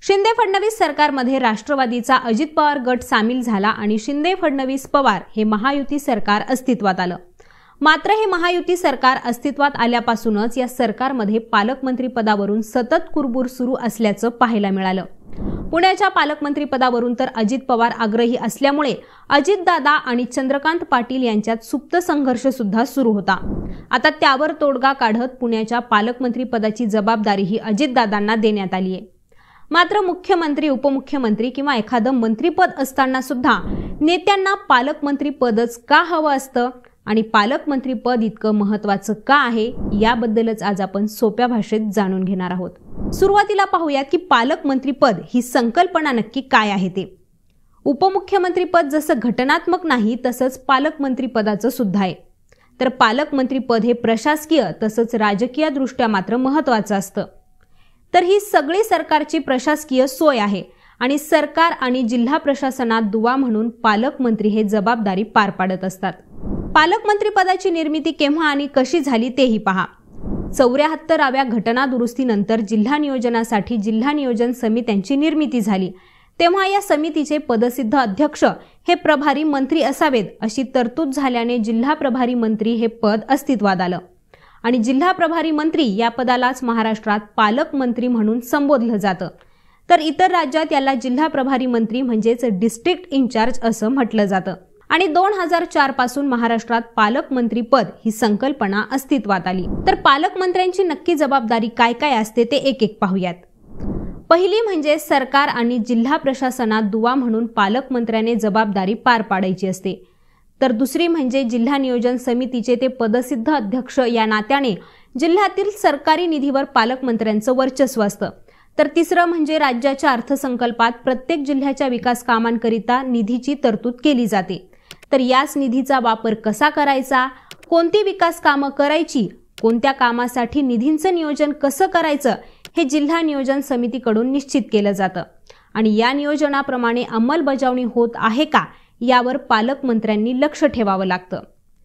शिंदे फडणवीस सरकारमध्ये राष्ट्रवादीचा अजित पवार गट सामील झाला आणि शिंदे फडणवीस पवार हे महायुती सरकार अस्तित्वात आलं। मात्र हे महायुती सरकार अस्तित्वात आल्यापासूनच या सरकारमध्ये पालकमंत्री पदावरून सतत कुरबुर सुरू असल्याचं पाहायला मिळालं। पुण्याच्या पालकमंत्री पदावरून तर अजित पवार आग्रही असल्यामुळे अजितदादा आणि चंद्रकांत पाटील यांच्यात सुप्त संघर्ष सुद्धा सुरू होता। आता त्यावर तोडगा काढत पुण्याच्या पालकमंत्री पदाची जबाबदारीही अजितदादांना देण्यात आली आहे। मात्र मुख्यमंत्री, उपमुख्यमंत्री किंवा एखादं मंत्रीपद असताना सुद्धा नेत्यांना पालकमंत्री पदच का हवं असतं आणि पालकमंत्री पद इतकं महत्त्वाचं का आहे, याबद्दलच आज आपण सोप्या भाषेत जाणून घेणार आहोत। सुरुवातीला पाहूयात की पालकमंत्री पद ही संकल्पना नक्की काय आहे ते। उपमुख्यमंत्री पद जसं घटनात्मक नाही तसंच पालकमंत्री पदाचं सुद्धा आहे। तर पालकमंत्री पद हे प्रशासकीय तसंच राजकीय दृष्ट्या मात्र महत्त्वाचं असतं। तर ही सगळी सरकारची प्रशासकीय सोय आहे आणि सरकार आणि जिल्हा प्रशासनात दुवा म्हणून पालकमंत्री हे जबाबदारी पार पाडत असतात। पालकमंत्री पदाची निर्मिती केव्हा आणि कशी झाली तेही पहा। 74व्या घटना दुरुस्तीनंतर जिल्हा नियोजनासाठी जिल्हा नियोजन समित्यांची निर्मिती झाली, तेव्हा या समितीचे पदसिद्ध अध्यक्ष हे प्रभारी मंत्री असावेत अशी तरतूद झाल्याने जिल्हा प्रभारी मंत्री हे पद अस्तित्वात आलं आणि जिल्हा प्रभारी मंत्री या पदालाच महाराष्ट्रात पालकमंत्री म्हणून संबोधलं जातं। तर इतर राज्यात याला जिल्हा प्रभारी मंत्री म्हणजेच डिस्ट्रिक्ट इन्चार्ज असं म्हटलं जातं आणि 2004 पासून महाराष्ट्रात पालकमंत्री पद ही संकल्पना अस्तित्वात आली। तर पालकमंत्र्यांची नक्की जबाबदारी काय काय असते ते एक एक पाहूयात। पहिली म्हणजे सरकार आणि जिल्हा प्रशासनात दुवा म्हणून पालकमंत्र्याने जबाबदारी पार पाडायची असते। तर दुसरी म्हणजे जिल्हा नियोजन समितीचे ते पदसिद्ध अध्यक्ष या नात्याने जिल्ह्यातील सरकारी निधीवर पालकमंत्र्यांचं वर्चस्व असतं। तर तिसरं म्हणजे राज्याच्या अर्थसंकल्पात प्रत्येक जिल्ह्याच्या विकास कामांकरिता निधीची तरतूद केली जाते। तर याच निधीचा वापर कसा करायचा, कोणती विकास कामं करायची, कोणत्या कामासाठी निधींचं नियोजन कसं करायचं हे जिल्हा नियोजन समितीकडून निश्चित केलं जातं आणि या नियोजनाप्रमाणे अंमलबजावणी होत आहे का यावर पालकमंत्र्यांनी लक्ष ठेवावं लागतं।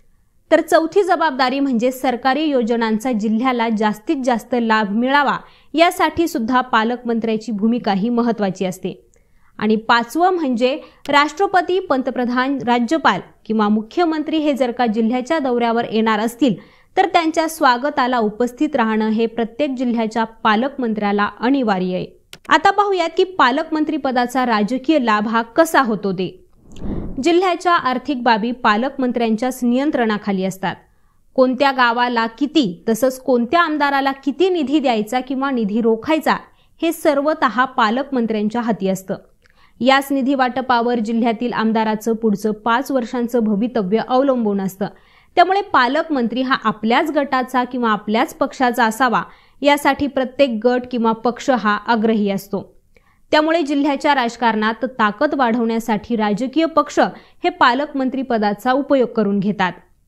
तर चौथी जबाबदारी म्हणजे सरकारी योजनांचा जिल्ह्याला जास्तीत जास्त लाभ मिळावा यासाठी सुद्धा पालकमंत्र्याची भूमिका ही महत्त्वाची असते। आणि पाचवं म्हणजे राष्ट्रपती, पंतप्रधान, राज्यपाल किंवा मुख्यमंत्री हे जर का जिल्ह्याच्या दौऱ्यावर येणार असतील तर त्यांच्या स्वागताला उपस्थित राहणं हे प्रत्येक जिल्ह्याच्या पालकमंत्र्याला अनिवार्य आहे। आता पाहूयात की पालकमंत्री पदाचा राजकीय लाभ हा कसा होतो ते। जिल्ह्याच्या आर्थिक बाबी पालकमंत्र्यांच्याच नियंत्रणाखाली असतात। कोणत्या गावाला किती तसंच कोणत्या आमदाराला किती निधी द्यायचा किंवा निधी रोखायचा हे सर्वतः पालकमंत्र्यांच्या हाती असतं। याच निधी वाटपावर जिल्ह्यातील आमदाराचं पुढचं 5 वर्षांचं भवितव्य अवलंबून असतं। त्यामुळे पालकमंत्री हा आपल्याच गटाचा किंवा आपल्याच पक्षाचा असावा यासाठी प्रत्येक गट किंवा पक्ष हा आग्रही असतो। त्यामुळे जिल्ह्याच्या राजकारणात ताकद वाढवण्यासाठी राजकीय पक्ष हे पालकमंत्री पदाचा उपयोग करून घेतात।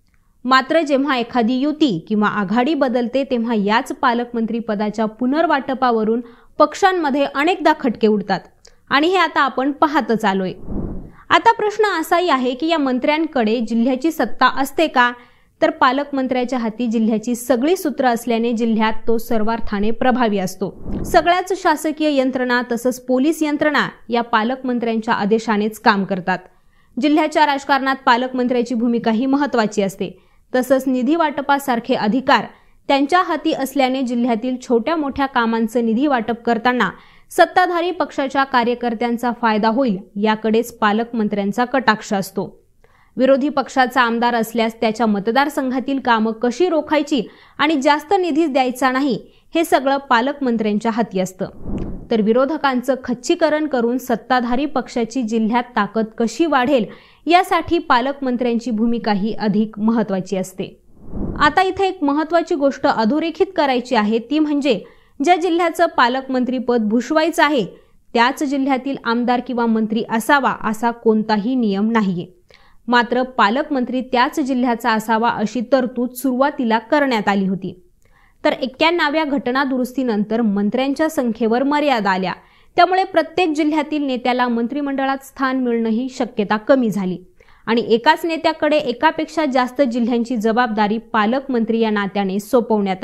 मात्र जेव्हा एखादी युती किंवा आघाडी बदलते तेव्हा याच पालकमंत्री पदाच्या पुनर्वाटपावरून पक्षांमध्ये अनेकदा खटके उडतात आणि हे आता आपण पाहतच आलोय। आता प्रश्न असाही आहे की या मंत्र्यांकडे जिल्ह्याची सत्ता असते का? तर पालकमंत्र्याच्या हाती जिल्ह्याची सगळी सूत्र असल्याने जिल्ह्यात तो सर्वार्थाने प्रभावी असतो। सगळ्याच शासकीय यंत्रणा तसंच पोलीस यंत्रणा या पालकमंत्र्यांच्या आदेशानेच काम करतात। जिल्ह्याच्या राजकारणात पालकमंत्र्याची भूमिका ही महत्त्वाची असते। तसंच निधी वाटपासारखे अधिकार त्यांच्या हाती असल्याने जिल्ह्यातील छोट्या मोठ्या कामांचं निधी वाटप करताना सत्ताधारी पक्षाच्या कार्यकर्त्यांचा फायदा होईल याकडेच पालकमंत्र्यांचा कटाक्ष असतो। विरोधी पक्षाचा आमदार असल्यास त्याच्या मतदारसंघातील कामं कशी रोखायची आणि जास्त निधी द्यायचा नाही हे सगळं पालकमंत्र्यांच्या हाती असतं। तर विरोधकांचं खच्चीकरण करून सत्ताधारी पक्षाची जिल्ह्यात ताकद कशी वाढेल यासाठी पालकमंत्र्यांची भूमिका ही अधिक महत्त्वाची असते। आता इथे एक महत्त्वाची गोष्ट अधोरेखित करायची आहे ती म्हणजे ज्या जिल्ह्याचं पालकमंत्री पद भूषवायचं आहे त्याच जिल्ह्यातील आमदार किंवा मंत्री असावा असा कोणताही नियम नाहीये। मात्र पालकमंत्री त्याच जिल्ह्याचा असावा अशी तरतूद सुरुवातीला करण्यात आली होती। तर 91व्या घटना दुरुस्तीनंतर मंत्र्यांच्या संख्येवर मर्यादा आल्या, त्यामुळे प्रत्येक जिल्ह्यातील नेत्याला मंत्रिमंडळात स्थान मिळणं ही शक्यता कमी झाली आणि एकाच नेत्याकडे एकापेक्षा जास्त जिल्ह्यांची जबाबदारी पालकमंत्री या नात्याने सोपवण्यात आली।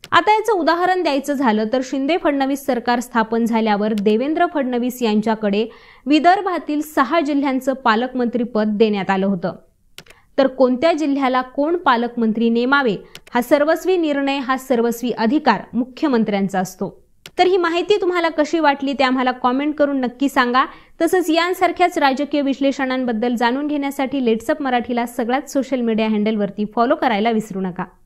आता याचं उदाहरण द्यायचं झालं तर शिंदे फडणवीस सरकार स्थापन झाल्यावर देवेंद्र फडणवीस यांच्याकडे विदर्भातील 6 जिल्ह्यांचं पालकमंत्रीपद देण्यात आलं होतं. तर कोणत्या जिल्ह्याला कोण पालकमंत्री नेमावे हा सर्वस्वी निर्णय, हा सर्वस्वी अधिकार मुख्यमंत्र्यांचा असतो. तर ही माहिती तुम्हाला कशी वाटली ते आम्हाला कॉमेंट करून नक्की सांगा. तसंच यांसारख्याच राजकीय विश्लेषणांबद्दल जाणून घेण्यासाठी लेट्सअप मराठीला सगळ्याच सोशल मीडिया हँडलवरती फॉलो करायला विसरू नका.